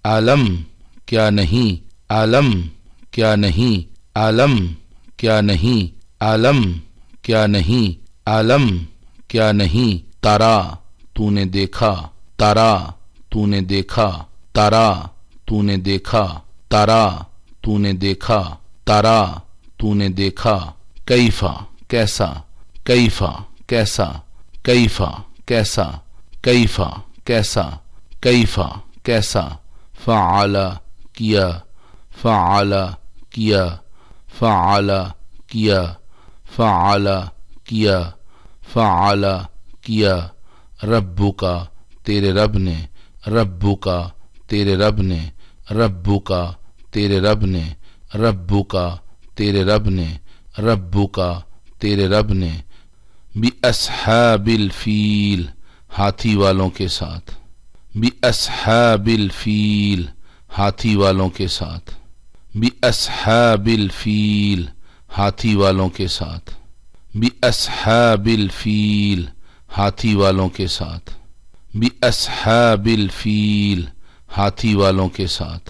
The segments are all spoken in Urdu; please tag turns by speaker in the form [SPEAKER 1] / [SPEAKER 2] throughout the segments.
[SPEAKER 1] عالم کیا نہیں، عالم کیا نہیں، عالم کیا نہیں، عالم کیا نہیں، عالم کیا نہیں، تارا تو نے دیکھا، تارا تو نے دیکھا، تارا تو نے دیکھا، تارا تو نے دیکھا، تارا تو نے دیکھا، کیفا کیسا، کیفا کیسا، کیفا کیسا، کیفا کیسا، کیفا کیسا، فعل کیا، فعل کیا، فعل کیا، فعل کیا، فعل کیا، ربو کا تیرے رب نے، ربو کا تیرے رب نے، ربو کا تیرے رب نے، ربو کا تیرے رب نے، ربو کا تیرے رب نے، بِأَصْحَابِ الْفِيلِ ہاتھی والوں کے ساتھ، بِأَصْحَابِ الْفِيلِ ہاتھی والوں کے ساتھ، بِأَصْحَابِ الْفِيلِ ہاتھی والوں کے ساتھ، بِأَصْحَابِ الْفِيلِ ہاتھی والوں کے ساتھ، بِأَصْحَابِ الْفِيلِ ہاتھی والوں کے ساتھ،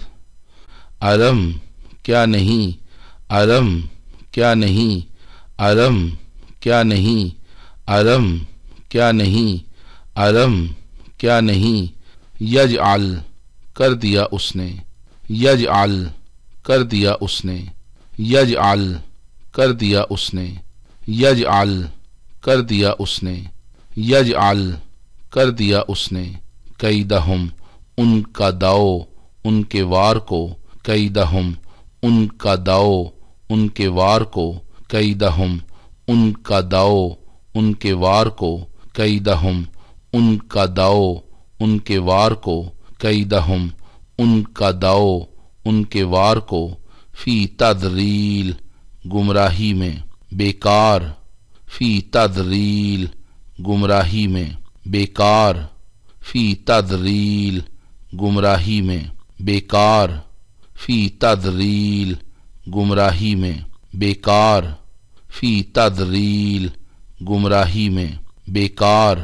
[SPEAKER 1] علم کیا نہیں، علم کیا نہیں، علم کیا نہیں، علم کیا نہیں، علم کیا نہیں، یجعل کر دیا اس نے، یجعل کر دیا اس نے، یجعل کر دیا اس نے، یجعل کر دیا اس نے، یجعل کر دیا اس نے، کیدہم ان کا داؤ ان کے وار کو، کیدہم ان کا داؤ ان کے وار کو، کیدہم ان کا داؤ ان کے وار کو، کیدہم ان کا داؤ ان کے وار کو، کیدہم ان کا داؤ ان کے وار کو، فی تضلیل گمراہی میں، بیکار، فی تضلیل گمراہی میں، بیکار، فی تضلیل گمراہی میں، بیکار، فی تضلیل گمراہی میں، بیکار، فی تضلیل گمراہی میں، بیکار،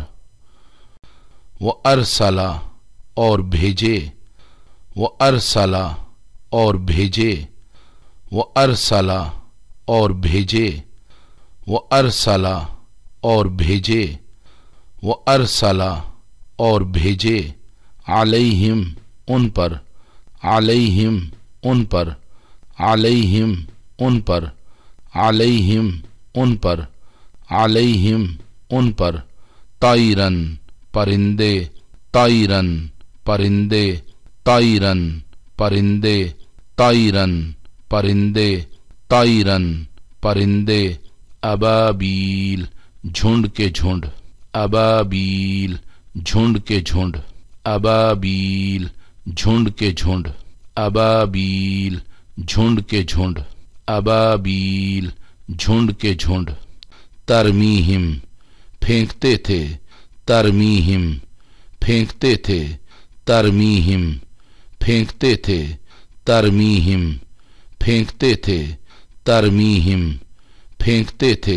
[SPEAKER 1] وَأَرْسَلَ اور بھیجے، وَأَرْسَلَ اور بھیجے، وَأَرْسَلَ اور بھیجے، وَأَرْسَلَ اور بھیجے، وَأَرْسَلَ اور بھیجے، علیہم ان پر، علیہم ان پر، علیہم ان پر، علیہم ان پر، علیہم ان پر، طیرن پرندے، طیرن پرندے، طیرن پرندے، طیرن پرندے، طیرن پرندے، ابابیل جھنڈ کے جھنڈ، ابابیل جھنڈ کے جھنڈ، ابابیل جھنڈ کے جھنڈ، ابابیل جھنڈ کے جھنڈ، ابابیل جھنڈ کے جھنڈ، ترمیہم پھینکتے تھے، ترمیہم پھینکتے تھے، ترمیہم پھینکتے تھے، ترمیہم پھینکتے تھے، ترمیہم پھینکتے تھے،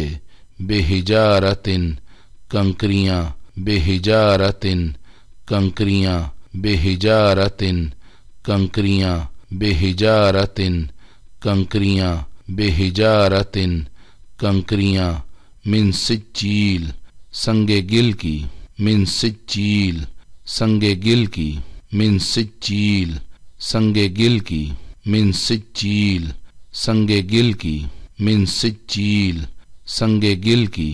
[SPEAKER 1] بحجارتن کنکریاں، بحجارتن کنکریاں، بحجارتن کنکریاں، بحجارتن کنکریاں، بحجارتن کنکریاں، من سجیل سنگ گل کی، من سجیل سنگ گل کی، من سجیل سنگ گل کی، من سجیل سنگ گل کی، من سجیل سنگ گل کی،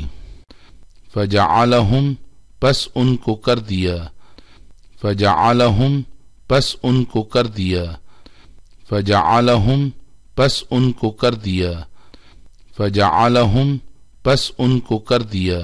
[SPEAKER 1] فجعلہم پس ان کو کر دیا، فجعلہم پس ان کو کر دیا، فجعلہم پس ان کو کر دیا، فجعلہم پس ان کو کر دیا،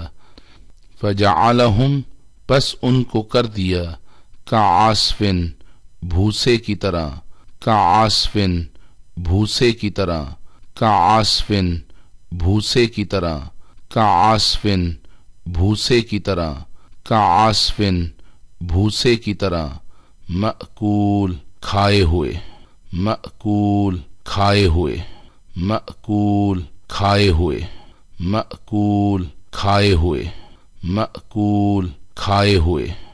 [SPEAKER 1] فجعلہم پس ان کو کر دیا، کعاصفن بھوسے کی طرح، کعاصفن بھوسے کی طرح، کعاصفن بھوسے کی طرح، کعاصفن بھوسے کی طرح، کعاصفن بھوسے کی طرح، مأکول کھائے ہوئے، مأکول کھائے ہوئے، مأکول کھائے ہوئے، مأکول کھائے ہوئے، مأکول کھائے ہوئے۔